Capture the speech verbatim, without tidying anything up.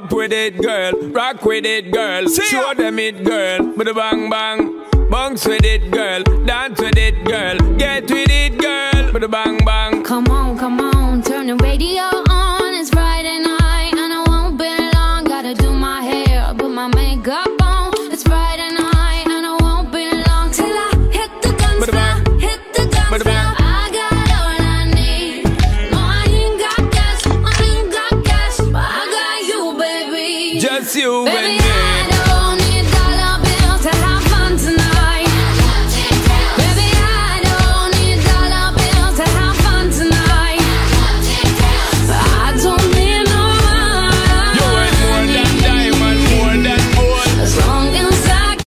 Up with it, girl. Rock with it, girl. Show them it, girl. With a bang bang. Bounce with it, girl. Dance with it, girl. Get with it, girl. With a bang bang.